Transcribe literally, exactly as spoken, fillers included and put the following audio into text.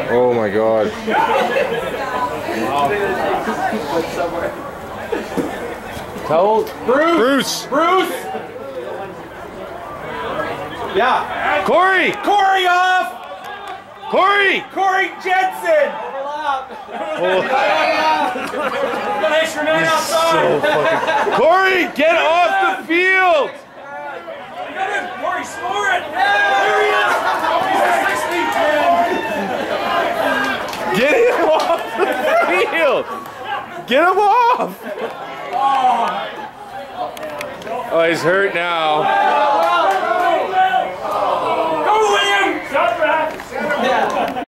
Oh my God. Tell Bruce. Bruce. Bruce. Yeah. Corey. Corey off. Corey. Corey Jensen. Nice remain outside. So fucking. Corey, get off the field. Corey, score it. There he is. Get him off the field. Get him off. Oh, he's hurt now.